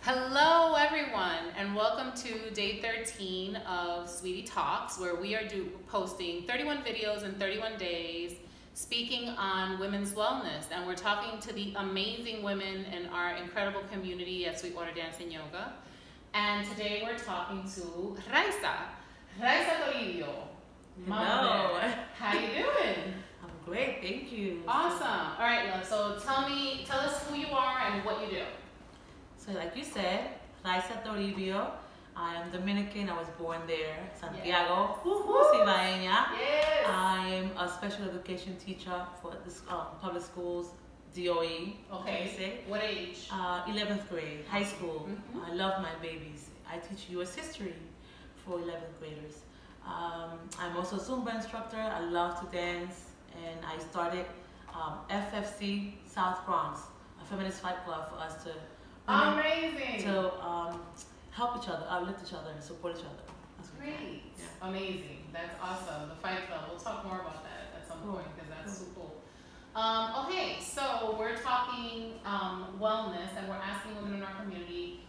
Hello everyone and welcome to day 13 of Sweetie Talks, where we are posting 31 videos in 31 days speaking on women's wellness, and we're talking to the amazing women in our incredible community at Sweetwater Dance and Yoga. And today we're talking to Raisa Toribio. Hello. How you doing? I'm great, thank you. Awesome. All right, love. So tell us who you are and what you do. So like you said, Raisa Toribio. I am Dominican. I was born there, Santiago, Cibaeña. Yes. I'm a special education teacher for this public schools, DOE. Okay. What age? 11th grade, high school. Mm-hmm. I love my babies. I teach U.S. history for 11th graders. I'm also a Zumba instructor. I love to dance, and I started FFC South Bronx, a feminist fight club for us to amazing to help each other, uplift each other, and support each other. That's great. Yeah. Amazing. That's awesome. The Fight Club. We'll talk more about that at some point because that's so cool. Okay, so we're talking wellness, and we're asking women in our community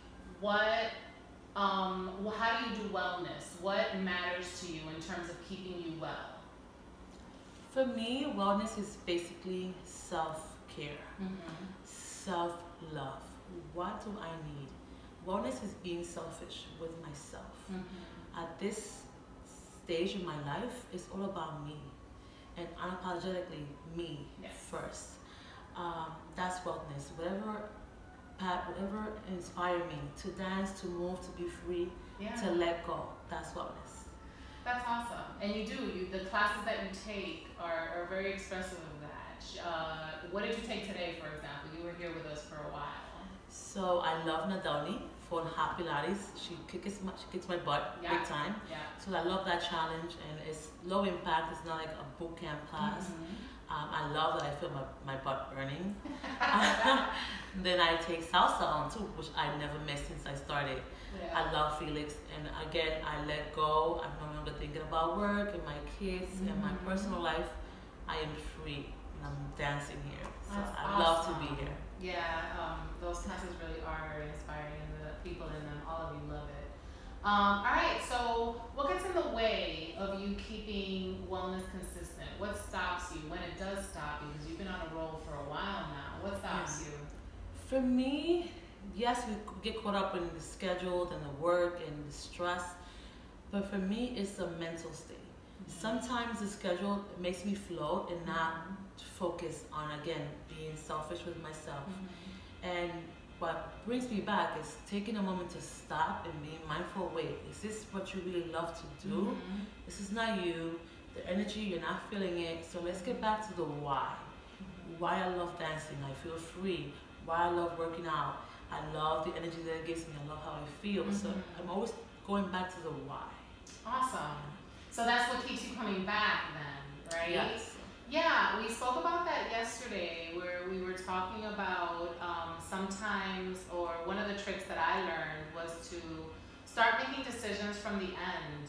how do you do wellness? What matters to you in terms of keeping you well? For me, wellness is basically self-care, self-love. What do I need? Wellness is being selfish with myself. At this stage in my life, it's all about me, and unapologetically me first. That's wellness. Whatever inspires me to dance, to move, to be free, to let go. That's wellness. That's awesome. And the classes that you take are very expressive of that. What did you take today, for example? You were here with us for a while. So I love Nadalny for hot Pilates. She kicks my butt big time. Yeah. So I love that challenge, and it's low impact. It's not like a boot camp class. I love that I feel my butt burning. Then I take salsa on too, which I never missed since I started. Yeah. I love Felix, and again I let go. I'm no longer thinking about work and my kids and my personal life. I am free, and I'm dancing here. So I love to be here. Yeah, those classes really are very inspiring, and the people in them, all of you love it. All right, so what gets in the way of you keeping wellness consistent? What stops you when it does stop you? Because you've been on a roll for a while now. What stops you? For me, yes, we get caught up in the schedule and the work and the stress, but for me, it's a mental state. Sometimes the schedule makes me float and not focus on, again, being selfish with myself. And what brings me back is taking a moment to stop and being mindful. Wait, is this what you really love to do? This is not you. The energy, you're not feeling it. So let's get back to the why. Why I love dancing. I feel free. Why I love working out. I love the energy that it gives me. I love how I feel. So I'm always going back to the why. Awesome. So that's what keeps you coming back then, right? Yes. Yeah, we spoke about that yesterday, where we were talking about sometimes, or one of the tricks that I learned was to start making decisions from the end.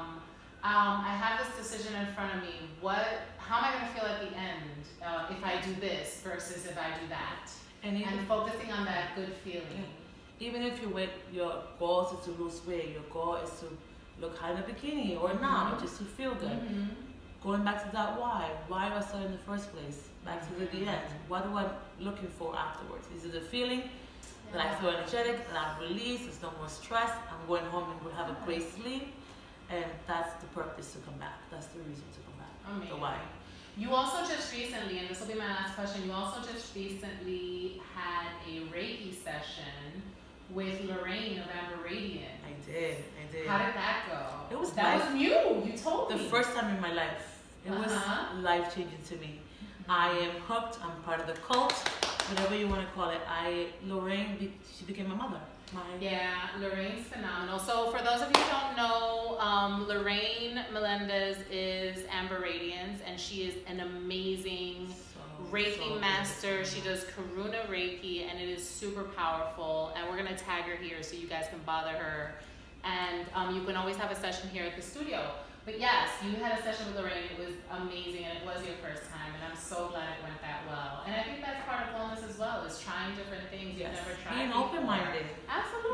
I have this decision in front of me. How am I going to feel at the end if I do this versus if I do that? And focusing on that good feeling. Even if your goal is to lose weight, your goal is to look hot in a bikini or not, or just to feel good. Going back to that why do I start in the first place? Back to the end. What am I looking for afterwards? Is it a feeling that I feel energetic, that I'm released, there's no more stress, I'm going home and we'll have a great sleep, and that's the purpose to come back. That's the reason to come back. Amazing. The why. You also just recently, and this will be my last question, you also just recently had a Reiki session with Lorraine of Amber Radiant. I did. How did that go? It was was new. You told me. The first time in my life. It was life-changing to me. I am hooked. I'm part of the cult, whatever you want to call it. Lorraine, she became my mother. Yeah, Lorraine's phenomenal. So for those of you who don't know, Lorraine Melendez is Amber Radiance, and she is an amazing Reiki master. She does Karuna Reiki, and it is super powerful. And we're going to tag her here so you guys can bother her. And you can always have a session here at the studio. But yes, you had a session with Lorraine. It was amazing, and it was your first time, and I'm so glad it went that well. And I think that's part of wellness as well, is trying different things you've never tried Being before. open-minded. Absolutely.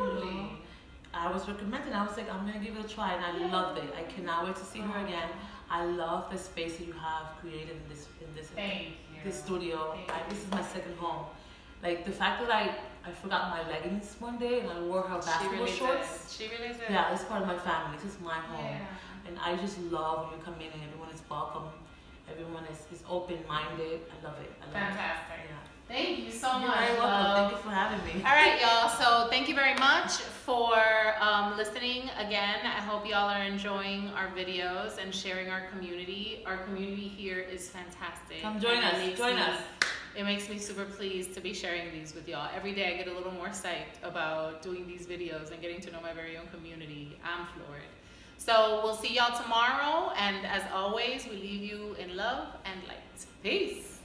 I was recommended. I was like, I'm gonna give it a try, and I loved it. I cannot wait to see her again. I love the space that you have created in this studio. This is my second home. Like the fact that I forgot my leggings one day and I wore her basketball shorts. She really did. Yeah, it's part of my family. This is my home. Yeah. And I just love when you come in and everyone is welcome. Everyone is open-minded. I love it. Fantastic. Yeah. Thank you so much. You're very welcome. Thank you for having me. All right, y'all. So thank you very much for listening again. I hope y'all are enjoying our videos and sharing our community. Our community here is fantastic. Come join us. Join us. It makes me super pleased to be sharing these with y'all. Every day I get a little more psyched about doing these videos and getting to know my very own community. I'm floored. So we'll see y'all tomorrow. And as always, we leave you in love and light. Peace.